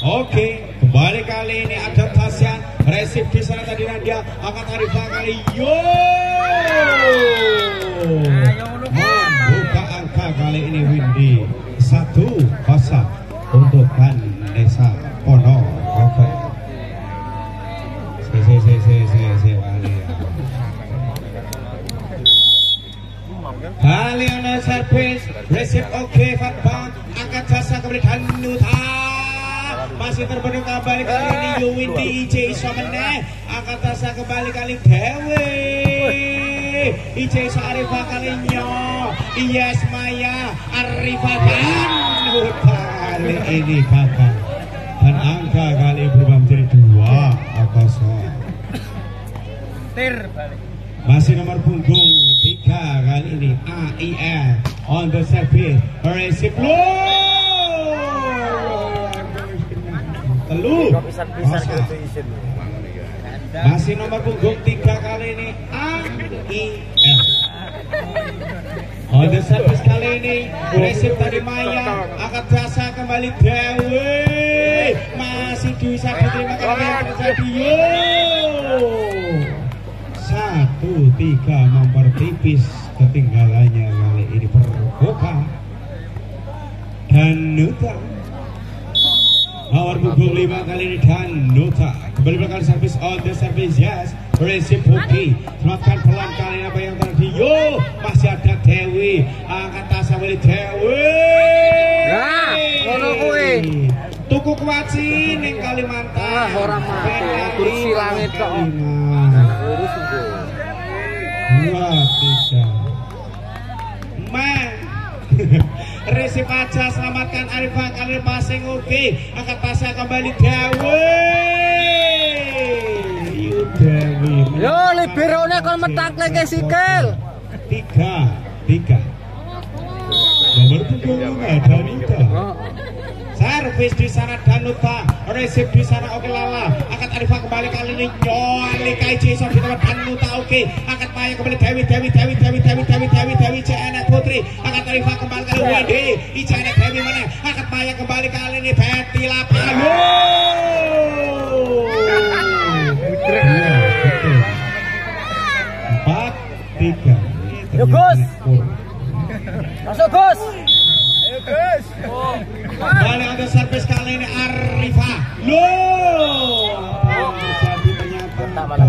Oke, kembali kali ini ada Tasya, resip di sana tadi Nadia, angkat Arifah kali yo. Membuka angka kali ini Windy 1-0 untuk Ganesha Ponorogo. Kali ini servis, resip oke, Fatbang, angkat jasa kembali Danuta. Masih terbentuk kembali kali ini Windy IJ iso meneh, angkat jasa kembali kali Dewi IJ iso Arifah kalinya Iyes Maya Arifah kali ini gagal dan angka kali berubah menjadi 2-0. Masih nomor punggung 3 kali ini AIR on the service resip telu. Masih nomor punggung 3 kali ini AIR on the service kali ini resip tadi Maya angkat jasa kembali Dewi masih bisa diterima kali radio 1-3 mempertipis ketinggalannya kali ini Perboka Danuta. Nomor punggung 5 kali ini Danuta kembali melakukan service on the service yes resip hoki selamatkan pelan kali ini apa yang terjadi yo masih ada Dewi angkat tas kembali Dewi tuku kuaci ning Kalimantan orang mati kursi langit kok urus itu 2-3 man resip aja selamatkan Arifah kali passing oke angkat tasnya kembali Dewi yo liberone kon metak lagi sikil 3-3 nomor punggung Danuta servis di sana Danuta resip di sana oke lala angkat Arifah kembali kali ini nyoli KJ sofi teman Danuta oke angkat Maya kembali Dewi CNF Putri angkat Arifah kembali kali Windy ICNF Dewi mana angkat Maya kembali kali ini Betty Lapayo 4-3 yo Gus masuk Gus ayo Gus kembali ada servis kali ini Arifah jadi ternyata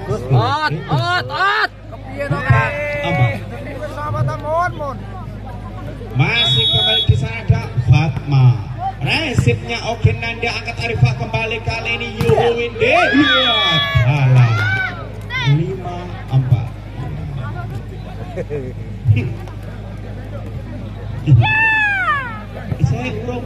masih kembali di sana ada Fatma resipnya oke Nanda angkat Arifah kembali kali ini Windy kalah 5-4 saya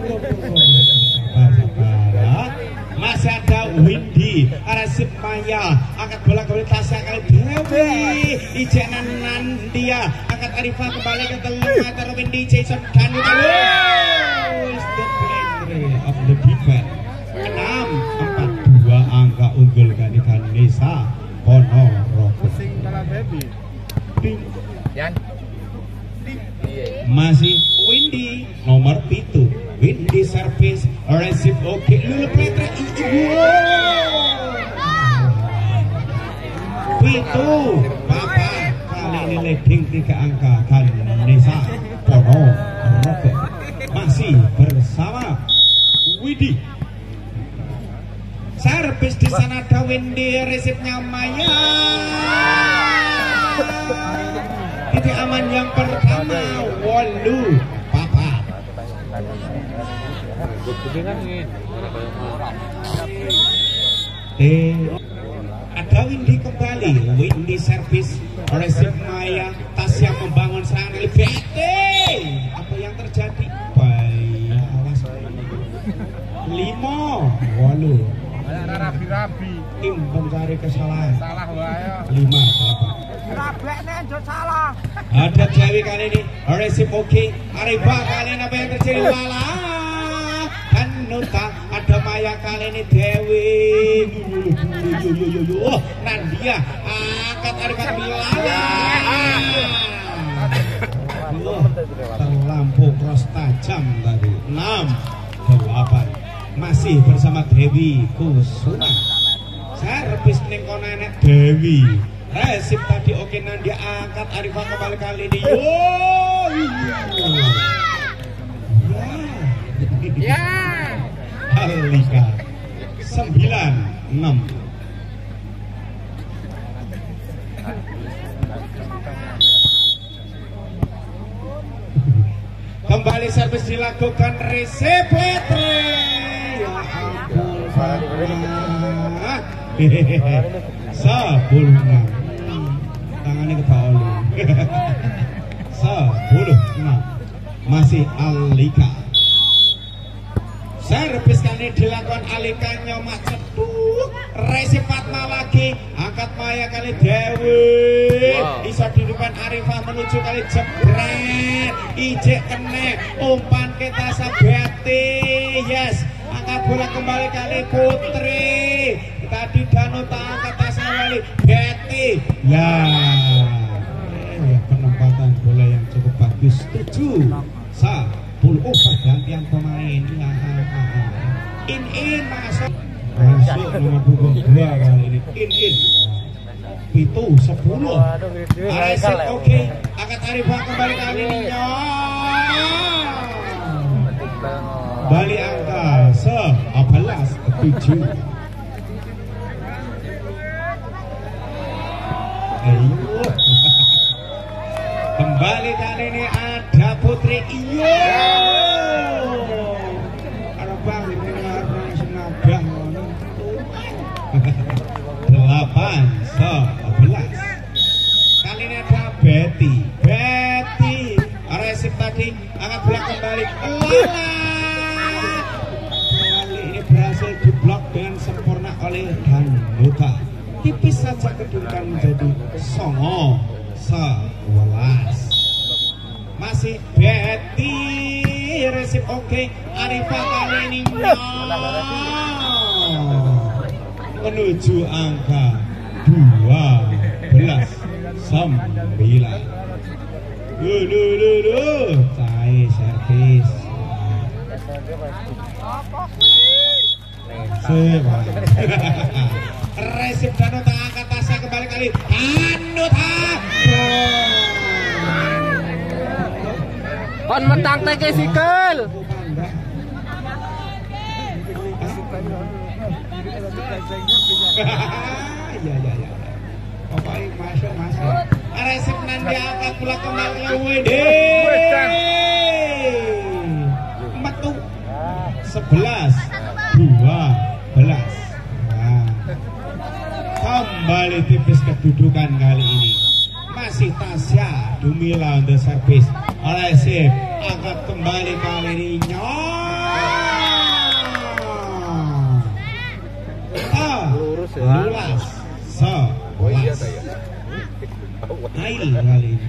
masih ada Windy resip Maya angkat bola kembali Tasya kali Dewi Ijenan Nandia angkat Arifah kembali ke telur antara Windy Jason Danuta of the defense 6-4 2 angka unggul dari Ganesha Ponorogo masih Windy nomor 7 Windy service resip oke lulu pletre itu Papa kali ini leading 3 angka Ganesha Ponorogo masih bersama Windy servis di sana ada Windy resipnya Maya titik aman yang pertama Walu Papa ada Windy kembali Windy servis resip Maya Tasya membangun serangan lebih apa yang terjadi baik awas 5-8 rabi-rabi tim mencari kesalahan salah wae 5-8 rabekne njot salah ada Dewi kali ini resip oke Arifah kali ini apa yang terjadi lala Danuta ada Maya kali ini Dewi Nandia angkat Arifah lala terlampau cross tajam tadi 6-8 masih bersama Dewi Kusuma. Servis ning kono enek Dewi. Resip tadi oke Nandia angkat Arifah kembali kali ini. Ya. Alika 9-6. Kembali servis dilakukan resep Petre. Ya ampun. 10-6. Tangannya ke bawah dulu. 10-6. Masih Alika. Servis kali dilakukan Alika nyomak ceduk. Resip Fatma lagi. Angkat Maya kali Dewi. Bisa di depan Arifah menuju kali jebret. Ijek kene. Umpan kita Sabeti. Yes. Angkat bola kembali kali Putri. Tadi Danuta angkat tas kembali Betty. Ya. Penempatan bola yang cukup bagus. 7-10. Oh, pergantian pemain. In masuk nomor punggung 2 kali ini. In itu 10. Resip oke. Angkat Arifah kembali kali ini. Balik angka 11-7. Kembali kali ini ada Putri. Iyo. Arabang ini ngarang senabang. 8-11. Kali ini ada Betty. Resip tadi angkat bola kembali. Kali ini berhasil diblok dengan sempurna oleh Danuta. Tipis saja kedudukan menjadi 9-11. Masih Betty. Resip oke. Arifah kali ini menuju angka 12-9. Cai servis. Resip Danuta angkat tasnya kembali kali. Danuta. Kon mentang teke sikil. Ya. Pokoknya masuk. Resip Nandia angkat pula kembali Wede. Metu 11-12. Kembali tipis kedudukan kali ini. Masih Tasya Dumila on the service. Resip angkat kembali kali ini. Lurus ya. 11. Ail kali ini.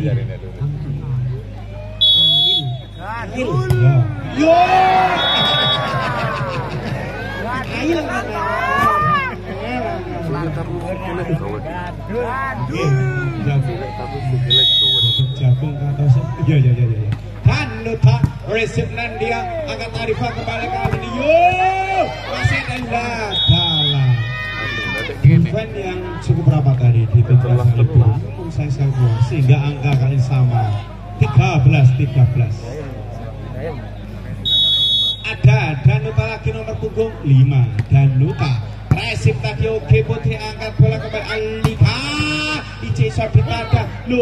Ail. Yo. Ail. Jagung kata saya. Ya. Danuta resip Nandia angkat Arifah kembali kali ini. Yo. Masih dalam. Event yang cukup rapat tadi di Petra Salibur saya sehingga angka kali sama 13. Ada Danuta lagi nomor punggung 5. Danuta resip tadi oke. Putri angkat bola kembali Alika. Ice Sobitada. Lu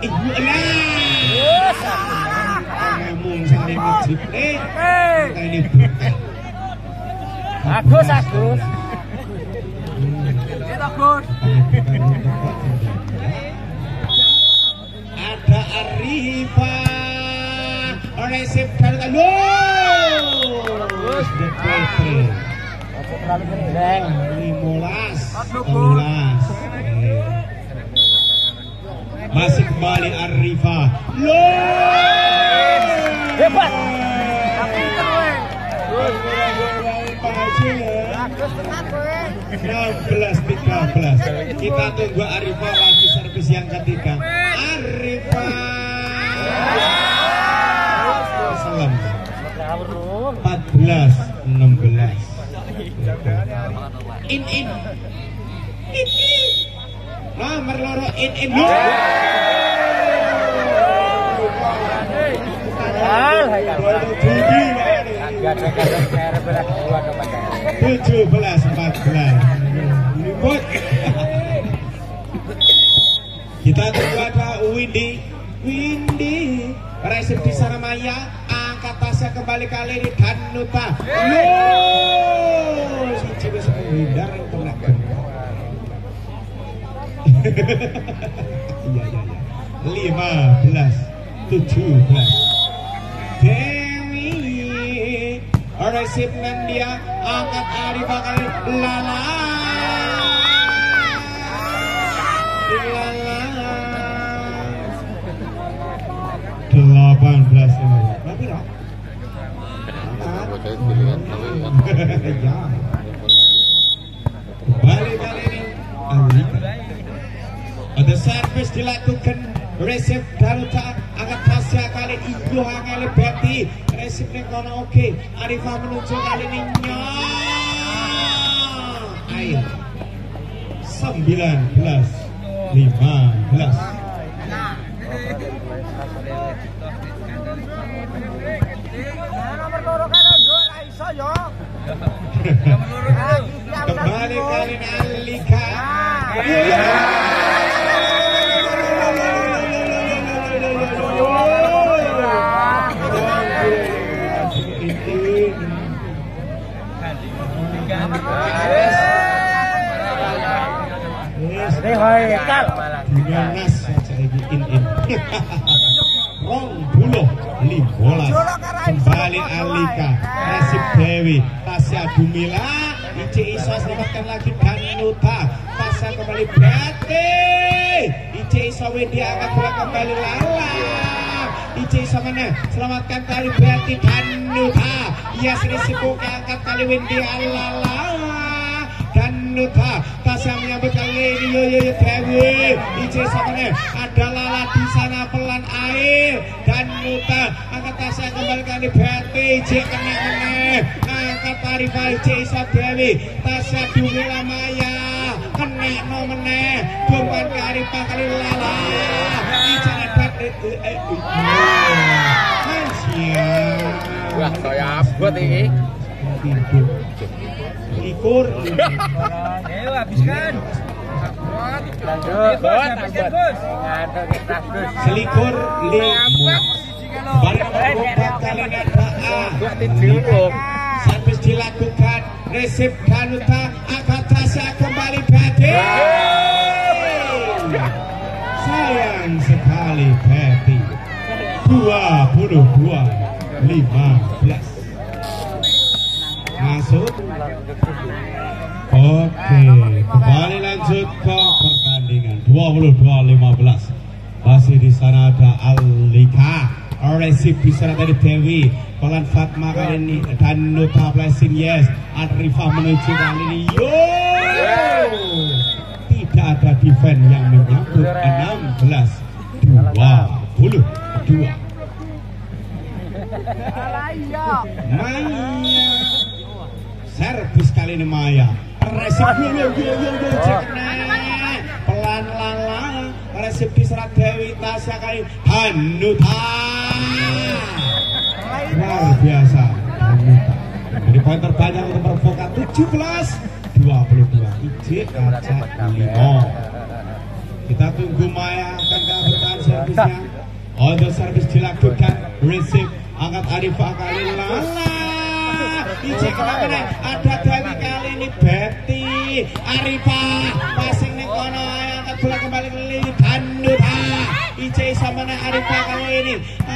ngomong sari ngejip ini bukan. Agus. Ada Arifah. Resip Danuta. Petri. 15-12. Masih kembali Arifah. Hebat. 16-13. Kita tunggu Arifah lagi servis yang ketiga. Arifah. Salam. 14-16. In. Nomor loro in. Tujuh belas 14. Kita tunggu ada Windy resip di Saramaya, angkat tasnya kembali kali ini Danuta. Si cewek menghindar yang pernah iya 15-17. Dewi resip Nandia, angkat Arif kali Lala 18 berarti dong. Balik kali ini ada servis dilakukan resip Danuta, angkat tasya kali Igo kali Betty resip kono oke. Arifah menuju kali ini air 19-15. Kembali kali Alika. Kembali Alika, resip Dewi, Tasya Dumila, Ici Isa selamatkan lagi Danuta, Tasya kembali Betty, Ici Isa Windy angkat bola kembali Lala, Ici Isa mana selamatkan kali Betty Danuta, yes risiko angkat kali Windy Lala. Danuta, Tasya menyambut kali ini yo Dewi, Ici Samane ada Lala di sana pelan air. Danuta, angkat Tasya kembali kali Betty, Ici kena meneh, angkat Arifah Ici Dewi, Tasya Dumila Maya kena no meneh, bukan ke Arifah kali Lala, Ici dapat wah saya abot ini. Likur ayo habiskan selikur balik kali servis dilakukan resip Danuta, angkat Tasya kembali Betty. Sayang sekali Betty 22-15 masuk. Oke, kembali lanjut ke pertandingan 22-15. Masih di sana ada Alika, resip di sana dari Dewi, pelan Fatma kali ini Danuta blessing yes, Arifah menuju kali ini tidak ada defense yang menyambut 16-22. Maya servis kali ini Maya resip pelan Lala, resip diserang Dewi, Tasya kali Danuta luar biasa. Danuta jadi poin terbanyak untuk Pervoka 17-22. Ije ajak 5. Kita tunggu Maya akan bertahan servisnya. Untuk servis dilakukan resip, angkat Arifah kali Lala, Ije kemana ada Dewi kali ini Betty, Arifah passing nih kono, angkat bola kembali ke Danuta, Ije sama Arifah kali ini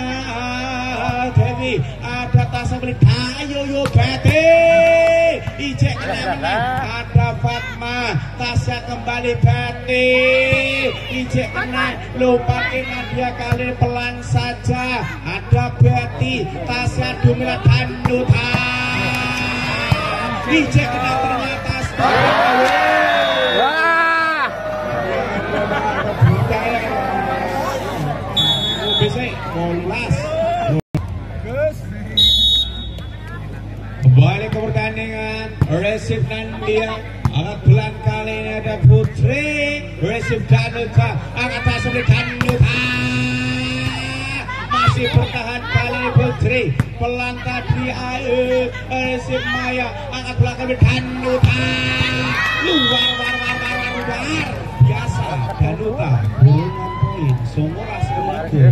Dewi, ada Tasya beli ayo Betty, Ije kemana ada Fatma, Tasya kembali Betty, Ije kena lupa Nadia kali ini pelan saja, ada Betty, Tasya Dumila Danuta, Ije kena ternyata wah bisa 12 Resip Nandia. Angkat bulan kali ini ada Putri. Resip Danuta. Angkat tas oleh Danuta. Masih bertahan kali ini Putri. Pelan tadi ayo. Resip Maya. Angkat bulan kali Danuta. Luar. Biasa Danuta. Burungan poin. Semua semuanya.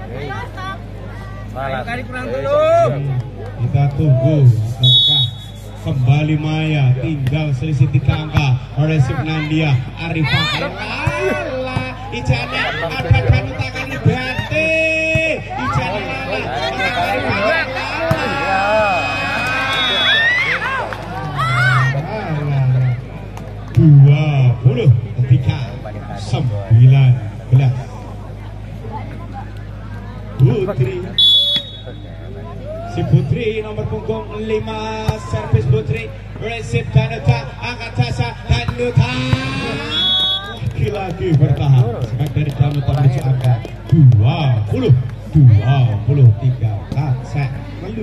Kali kurang dulu. Kita tunggu apakah kembali Maya, tinggal selisih 3 angka. Resip Nandia, Arifah Lala, Ijana, ada Danuta kali bate, Ijana Lala, Arifah 19 Putri. Si Putri nomor punggung 5 servis Putri. Resip Danuta, angkat jasa Danuta. Lagi bertahan. Sebaik dari Danuta menuju angka 23 kakak melu.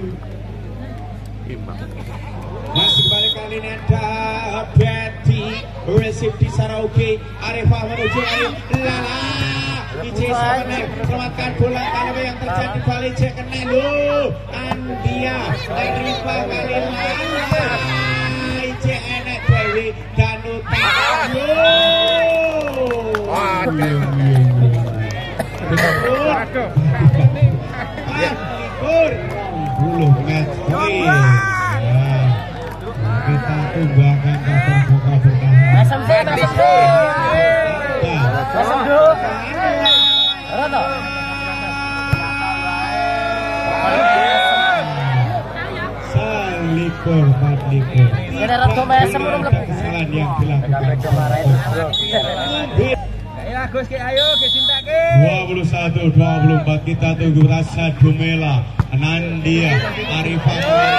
Masih kembali kali ini ada Betty. Resip di Sarauke. Arifah menuju Lala. IC selamatkan bola kalau yang terjadi balik cek kena lu Andia Arifah kali Lala IC enek Dewi Danuta belum match kita tunggu akan terbuka bertahan Salikur 4 kesalahan yang dilakukan 21-24 kita tunggu rasa Dumela Nandia Arifah